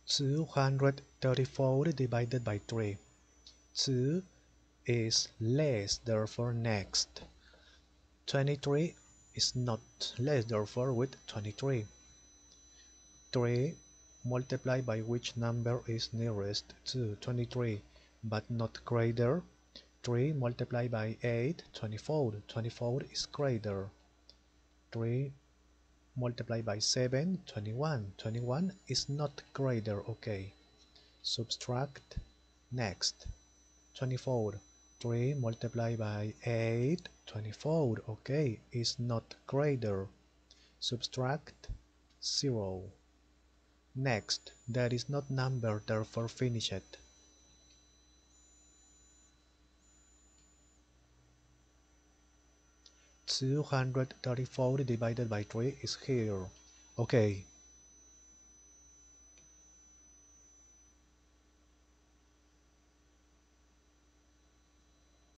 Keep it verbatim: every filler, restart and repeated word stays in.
two hundred thirty-four divided by three. two is less, therefore next. twenty-three is not less, therefore with twenty-three. three multiplied by which number is nearest to twenty-three but not greater. three multiplied by eight, twenty-four. twenty-four is greater. three multiplied by seven, twenty-one. twenty-one is not greater. Okay. Subtract. Next. twenty-four. three multiplied by eight, twenty-four. Okay. Is not greater. Subtract. zero. Next. That is not number, therefore finish it. two hundred thirty-four divided by three is here. Okay,